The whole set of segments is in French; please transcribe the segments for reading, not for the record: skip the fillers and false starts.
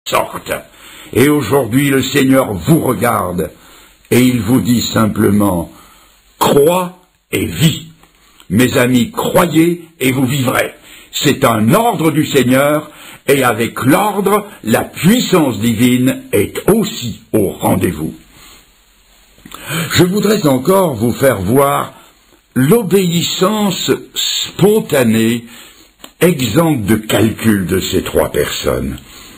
sorte. Et aujourd'hui, le Seigneur vous regarde et il vous dit simplement, crois et vis. Mes amis, croyez et vous vivrez. C'est un ordre du Seigneur et avec l'ordre, la puissance divine est aussi au rendez-vous. Je voudrais encore vous faire voir l'obéissance spontanée, exempte de calcul de ces trois personnes.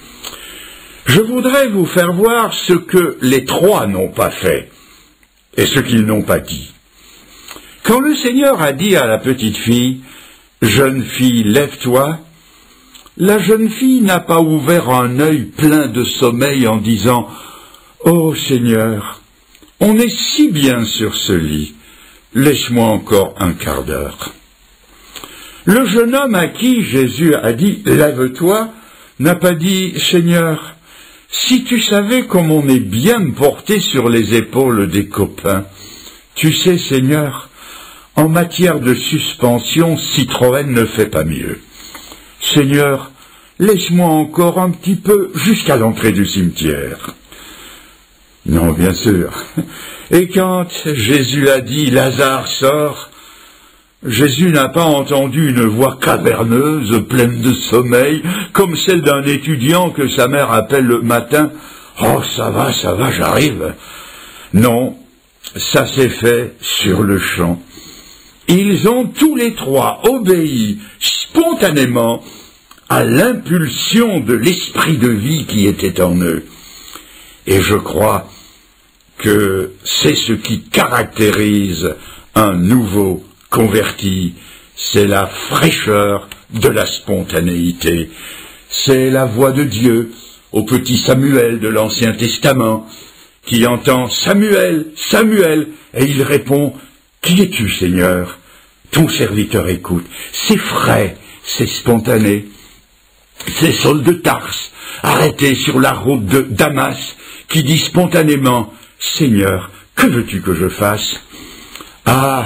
Je voudrais vous faire voir ce que les trois n'ont pas fait et ce qu'ils n'ont pas dit. Quand le Seigneur a dit à la petite fille, « Jeune fille, lève-toi », la jeune fille n'a pas ouvert un œil plein de sommeil en disant, « Oh Seigneur, on est si bien sur ce lit, laisse-moi encore un quart d'heure. » Le jeune homme à qui Jésus a dit « Lève-toi » n'a pas dit « Seigneur, si tu savais comme on est bien porté sur les épaules des copains, tu sais Seigneur, en matière de suspension, Citroën ne fait pas mieux. Seigneur, laisse-moi encore un petit peu jusqu'à l'entrée du cimetière. » Non, bien sûr. Et quand Jésus a dit « Lazare sort », Jésus n'a pas entendu une voix caverneuse, pleine de sommeil, comme celle d'un étudiant que sa mère appelle le matin. « Oh, ça va, j'arrive. » Non, ça s'est fait sur le champ. Ils ont tous les trois obéi spontanément à l'impulsion de l'esprit de vie qui était en eux. Et je crois que c'est ce qui caractérise un nouveau converti, c'est la fraîcheur de la spontanéité. C'est la voix de Dieu au petit Samuel de l'Ancien Testament qui entend « Samuel, Samuel » et il répond « Qui es-tu, Seigneur ?» Ton serviteur écoute. C'est frais, c'est spontané. C'est Saul de Tarse, arrêté sur la route de Damas, qui dit spontanément « Seigneur, que veux-tu que je fasse ?» Ah,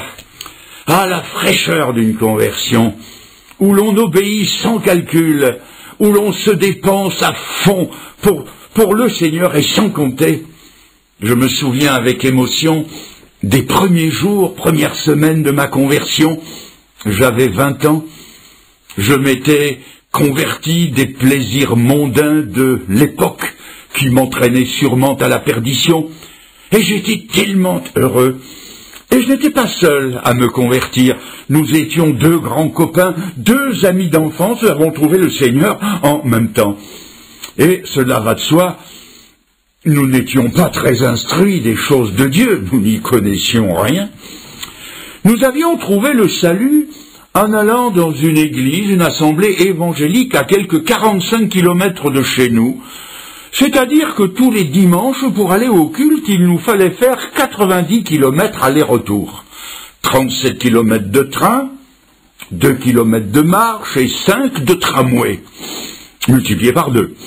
la fraîcheur d'une conversion, où l'on obéit sans calcul, où l'on se dépense à fond pour le Seigneur et sans compter. Je me souviens avec émotion des premiers jours, premières semaines de ma conversion. J'avais 20 ans, je m'étais converti des plaisirs mondains de l'époque qui m'entraînaient sûrement à la perdition, et j'étais tellement heureux. Et je n'étais pas seul à me convertir. Nous étions deux grands copains, deux amis d'enfance, nous avons trouvé le Seigneur en même temps. Et cela va de soi, nous n'étions pas très instruits des choses de Dieu, nous n'y connaissions rien. Nous avions trouvé le salut en allant dans une église, une assemblée évangélique à quelques 45 kilomètres de chez nous. C'est-à-dire que tous les dimanches, pour aller au culte, il nous fallait faire 90 kilomètres aller-retour. 37 kilomètres de train, 2 kilomètres de marche et 5 de tramway, multipliés par 2.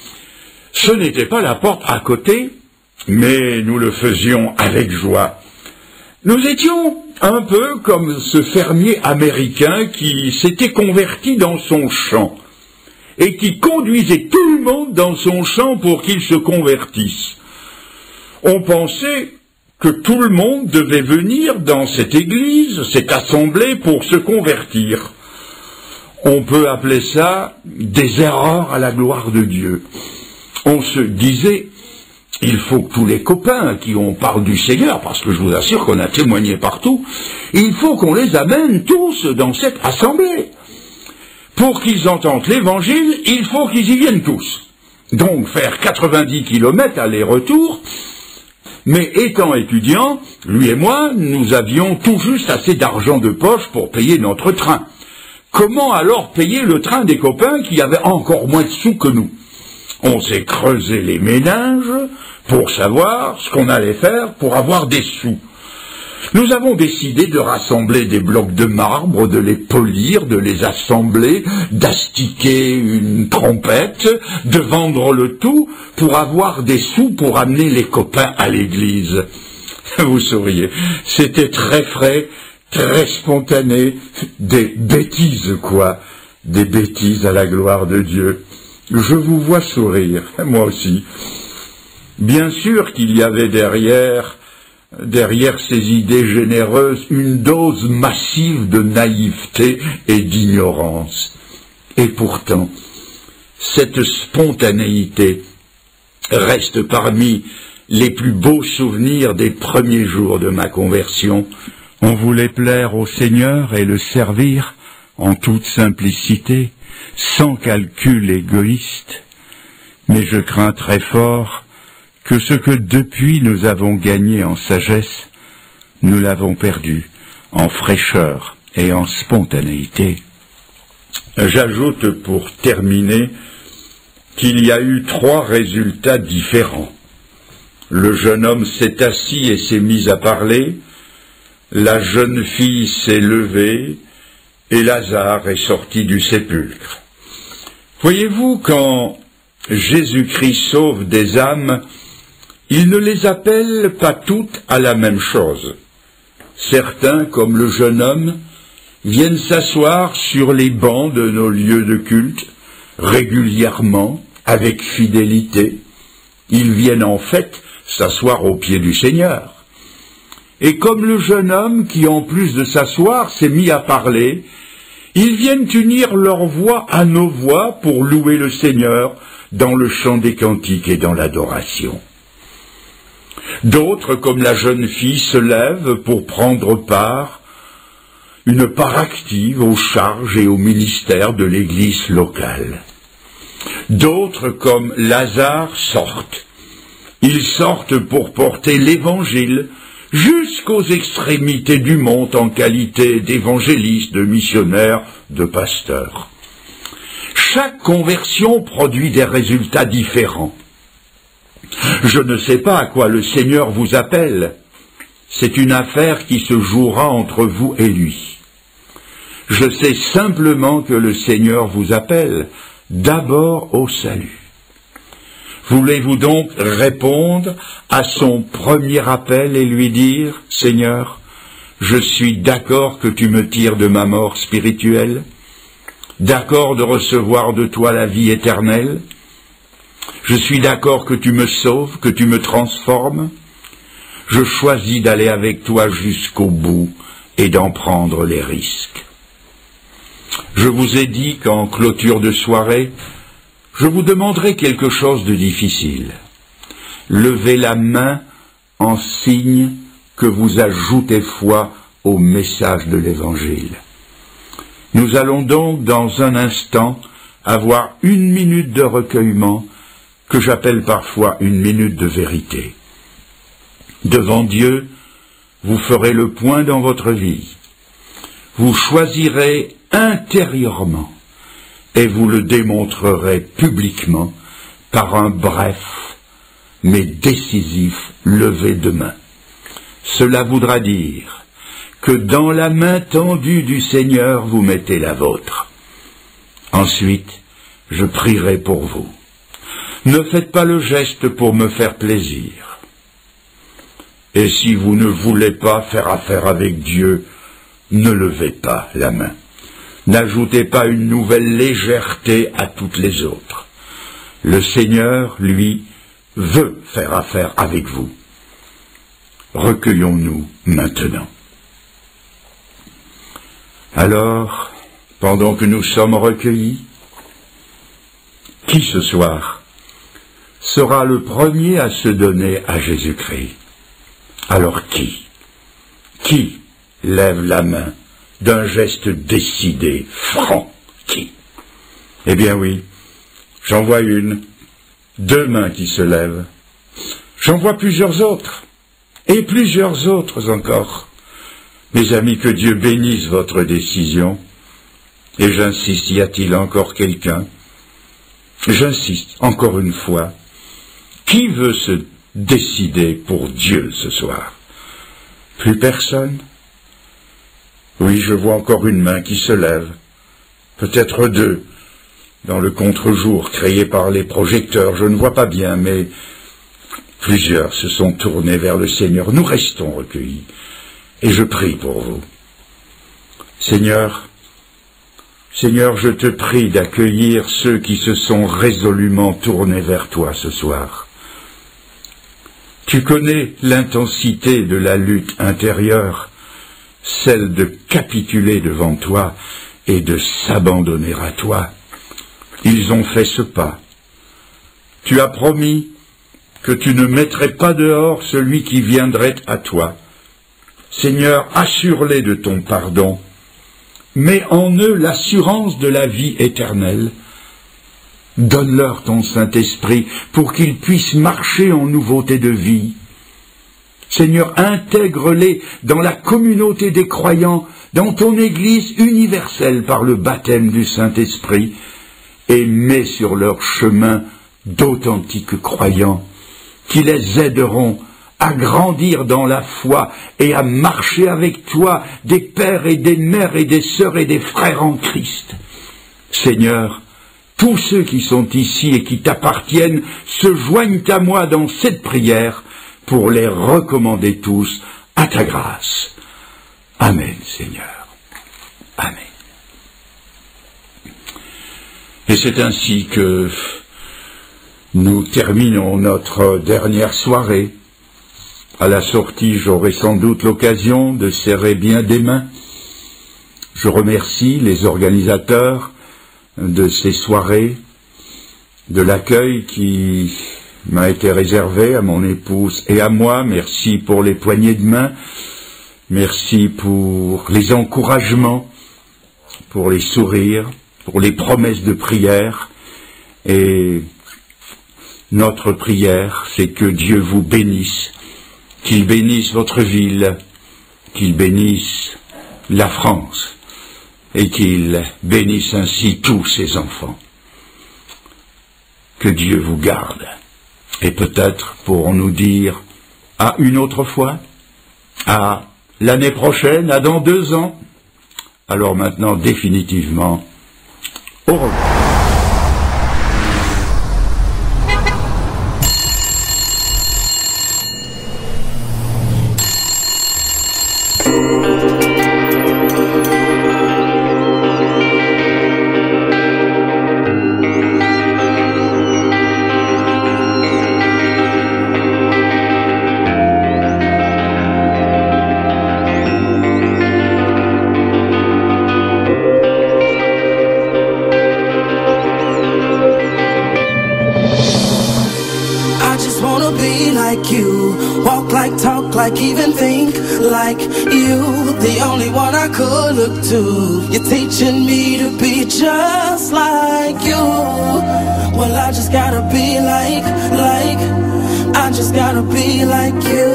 Ce n'était pas la porte à côté, mais nous le faisions avec joie. Nous étions un peu comme ce fermier américain qui s'était converti dans son champ et qui conduisait tout le monde dans son champ pour qu'il se convertisse. On pensait que tout le monde devait venir dans cette église, cette assemblée, pour se convertir. On peut appeler ça des erreurs à la gloire de Dieu. On se disait, il faut que tous les copains à qui on parle du Seigneur, parce que je vous assure qu'on a témoigné partout, il faut qu'on les amène tous dans cette assemblée. Pour qu'ils entendent l'évangile, il faut qu'ils y viennent tous. Donc faire 90 kilomètres aller-retour, mais étant étudiants, lui et moi, nous avions tout juste assez d'argent de poche pour payer notre train. Comment alors payer le train des copains qui avaient encore moins de sous que nous? On s'est creusé les méninges pour savoir ce qu'on allait faire pour avoir des sous. Nous avons décidé de rassembler des blocs de marbre, de les polir, de les assembler, d'astiquer une trompette, de vendre le tout pour avoir des sous pour amener les copains à l'église. Vous souriez, c'était très frais, très spontané, des bêtises quoi, des bêtises à la gloire de Dieu. Je vous vois sourire, moi aussi. Bien sûr qu'il y avait derrière ces idées généreuses une dose massive de naïveté et d'ignorance. Et pourtant, cette spontanéité reste parmi les plus beaux souvenirs des premiers jours de ma conversion. On voulait plaire au Seigneur et le servir en toute simplicité, sans calcul égoïste. Mais je crains très fort que ce que depuis nous avons gagné en sagesse, nous l'avons perdu en fraîcheur et en spontanéité. J'ajoute pour terminer qu'il y a eu 3 résultats différents. Le jeune homme s'est assis et s'est mis à parler, la jeune fille s'est levée et Lazare est sorti du sépulcre. Voyez-vous, quand Jésus-Christ sauve des âmes, il ne les appelle pas toutes à la même chose. Certains, comme le jeune homme, viennent s'asseoir sur les bancs de nos lieux de culte, régulièrement, avec fidélité. Ils viennent en fait s'asseoir aux pieds du Seigneur. Et comme le jeune homme qui, en plus de s'asseoir, s'est mis à parler, ils viennent unir leur voix à nos voix pour louer le Seigneur dans le chant des cantiques et dans l'adoration. D'autres, comme la jeune fille, se lèvent pour prendre une part active aux charges et au ministère de l'Église locale. D'autres, comme Lazare, sortent. Ils sortent pour porter l'Évangile jusqu'aux extrémités du monde en qualité d'évangélistes, de missionnaires, de pasteurs. Chaque conversion produit des résultats différents. Je ne sais pas à quoi le Seigneur vous appelle. C'est une affaire qui se jouera entre vous et lui. Je sais simplement que le Seigneur vous appelle d'abord au salut. Voulez-vous donc répondre à son premier appel et lui dire « Seigneur, je suis d'accord que tu me tires de ma mort spirituelle, d'accord de recevoir de toi la vie éternelle, je suis d'accord que tu me sauves, que tu me transformes, je choisis d'aller avec toi jusqu'au bout et d'en prendre les risques. » Je vous ai dit qu'en clôture de soirée, je vous demanderai quelque chose de difficile. Levez la main en signe que vous ajoutez foi au message de l'Évangile. Nous allons donc dans un instant avoir 1 minute de recueillement que j'appelle parfois 1 minute de vérité. Devant Dieu, vous ferez le point dans votre vie. Vous choisirez intérieurement et vous le démontrerez publiquement par un bref mais décisif lever de main. Cela voudra dire que dans la main tendue du Seigneur vous mettez la vôtre. Ensuite, je prierai pour vous. Ne faites pas le geste pour me faire plaisir. Et si vous ne voulez pas faire affaire avec Dieu, ne levez pas la main. N'ajoutez pas une nouvelle légèreté à toutes les autres. Le Seigneur, lui, veut faire affaire avec vous. Recueillons-nous maintenant. Alors, pendant que nous sommes recueillis, qui ce soir sera le premier à se donner à Jésus-Christ? Alors qui lève la main d'un geste décidé, franc? Qui? Eh bien oui, j'en vois 1, 2 mains qui se lèvent. J'en vois plusieurs autres, et plusieurs autres encore. Mes amis, que Dieu bénisse votre décision. Et j'insiste, y a-t-il encore quelqu'un? J'insiste, encore une fois. Qui veut se décider pour Dieu ce soir? Plus personne? Oui, je vois encore 1 main qui se lève. Peut-être 2, dans le contre-jour créé par les projecteurs. Je ne vois pas bien, mais plusieurs se sont tournés vers le Seigneur. Nous restons recueillis. Et je prie pour vous. Seigneur, Seigneur, je te prie d'accueillir ceux qui se sont résolument tournés vers toi ce soir. Tu connais l'intensité de la lutte intérieure, celle de capituler devant toi et de s'abandonner à toi. Ils ont fait ce pas. Tu as promis que tu ne mettrais pas dehors celui qui viendrait à toi. Seigneur, assure-les de ton pardon. Mets en eux l'assurance de la vie éternelle. Donne-leur ton Saint-Esprit pour qu'ils puissent marcher en nouveauté de vie. Seigneur, intègre-les dans la communauté des croyants, dans ton Église universelle par le baptême du Saint-Esprit, et mets sur leur chemin d'authentiques croyants qui les aideront à grandir dans la foi et à marcher avec toi, des pères et des mères et des sœurs et des frères en Christ. Seigneur, tous ceux qui sont ici et qui t'appartiennent se joignent à moi dans cette prière pour les recommander tous à ta grâce. Amen, Seigneur. Amen. Et c'est ainsi que nous terminons notre dernière soirée. À la sortie, j'aurai sans doute l'occasion de serrer bien des mains. Je remercie les organisateurs de ces soirées, de l'accueil qui m'a été réservé à mon épouse et à moi. Merci pour les poignées de main, merci pour les encouragements, pour les sourires, pour les promesses de prière. Et notre prière, c'est que Dieu vous bénisse, qu'il bénisse votre ville, qu'il bénisse la France, et qu'il bénisse ainsi tous ses enfants. Que Dieu vous garde. Et peut-être pourrons-nous dire à une autre fois, à l'année prochaine, à dans 2 ans. Alors maintenant, définitivement, au revoir. Even think like you, the only one I could look to. You're teaching me to be just like you. Well, I just gotta be like, I just gotta be like you.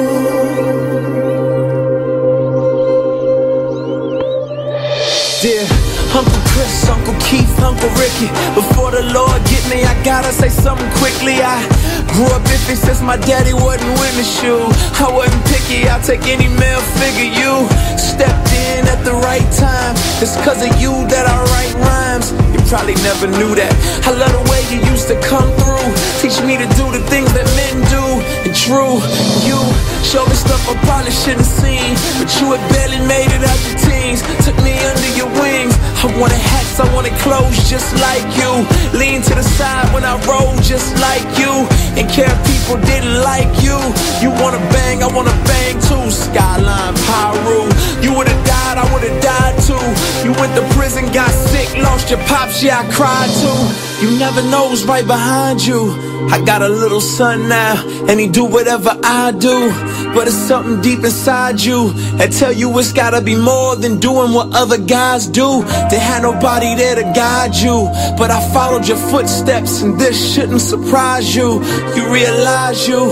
Dear Uncle Chris, Uncle Keith, Uncle Ricky, before the Lord get me, I gotta say something quickly. I grew up iffy since my daddy wasn't with me, shoe. I wasn't picky, I'll take any male figure. You stepped in at the right time. It's cause of you that I write rhymes. You probably never knew that. I love the way you used to come through, teach me to do the things that men do. And true, you showed me stuff I probably shouldn't seen, but you had barely made it out the teens. Took me under your wings. I wanted hats, I wanted clothes just like you. Lean to the side when I roll just like you. And care if people didn't like you. You wanna bang, I wanna bang too. Skyline, Pyru. You would've died, I would've died too. You went to prison, got sick, lost your pops, yeah I cried too. You never know what's right behind you. I got a little son now, and he do whatever I do. But it's something deep inside you that tell you it's gotta be more than doing what other guys do. They had nobody there to guide you, but I followed your footsteps, and this shouldn't surprise you. You realize you,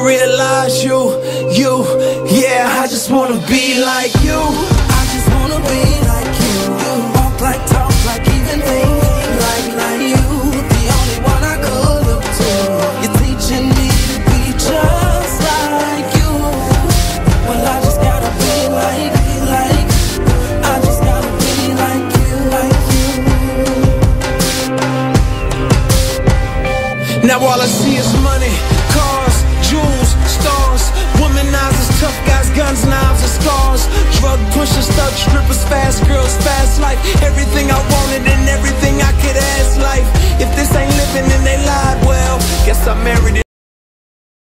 yeah, I just wanna be like you. I just wanna be like you. Walk like, talk like, even think like you. The only one I could look to. You're teaching me to be just like you. Well, I just gotta be like, I just gotta be like you. Now all I see is money, cars, jewels, Stars, womanizers, tough guys, guns, knives, and scars. Drug pushers, thug strippers, fast girls, fast life. Everything I wanted and everything I could ask life. If this ain't living, then they lied. Well, guess I married it.